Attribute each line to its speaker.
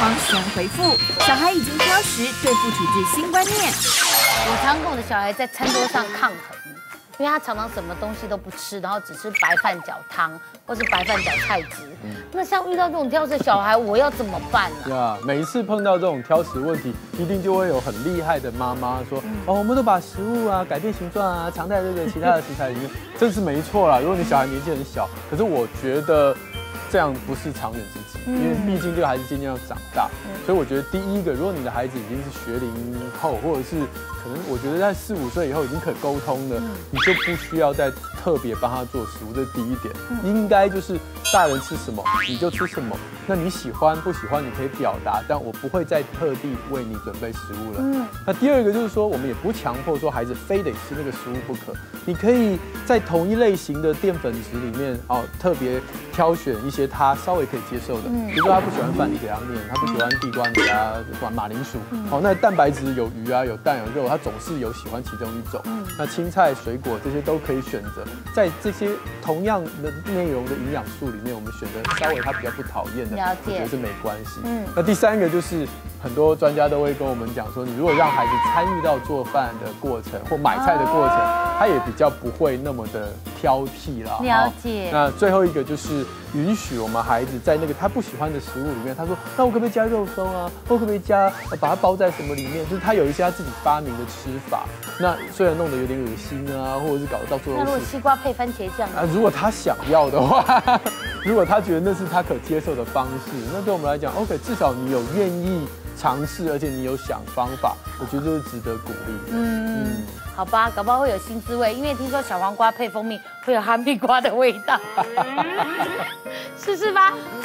Speaker 1: 方先回复，小孩已经挑食，对付处置新观念。
Speaker 2: 我常跟我的小孩在餐桌上抗衡，因为他常常什么东西都不吃，然后只吃白饭搅汤或是白饭搅菜汁。那像遇到这种挑食的小孩，我要怎么办呢？
Speaker 3: 呀，每一次碰到这种挑食问题，一定就会有很厉害的妈妈说，哦，我们都把食物啊改变形状啊，藏在这个其他的食材里面，这是没错啦。如果你小孩年纪很小，可是我觉得这样不是长远之计，因为毕竟这个孩子渐渐要长大，所以我觉得第一个，如果你的孩子已经是学龄后，或者是可能我觉得在4、5岁以后已经可沟通了，你就不需要再特别帮他做食物，这是第一点。应该就是大人吃什么你就吃什么，那你喜欢不喜欢你可以表达，但我不会再特地为你准备食物了。那第二个就是说，我们也不强迫说孩子非得吃那个食物不可，你可以在同一类型的淀粉质里面特别挑选一些他稍微可以接受的，比如说他不喜欢饭，你给他面；他不喜欢地瓜，你给他马铃薯。那蛋白质有鱼啊，有蛋有肉，他总是有喜欢其中一种。那青菜、水果这些都可以选择，在这些同样的内容的营养素里面，我们选择稍微他比较不讨厌的，我觉得是没关系。那第三个就是很多专家都会跟我们讲说，你如果让孩子参与到做饭的过程或买菜的过程，他也比较不会那么的挑剔啦。
Speaker 2: 了解。
Speaker 3: 那最后一个就是允许我们孩子在那个他不喜欢的食物里面，他说，那我可不可以加肉松啊？或可不可以加把它包在什么里面？就是他有一些他自己发明的吃法。那虽然弄得有点恶心啊，或者是搞得到处都是。
Speaker 2: 那如果西瓜配番茄酱啊？
Speaker 3: 如果他想要的话，如果他觉得那是他可接受的方式，那对我们来讲 ，OK， 至少你有愿意尝试，而且你有想方法，我觉得这是值得鼓励的。
Speaker 2: 好吧，搞不好会有新滋味，因为听说小黄瓜配蜂蜜会有哈密瓜的味道，试试吧。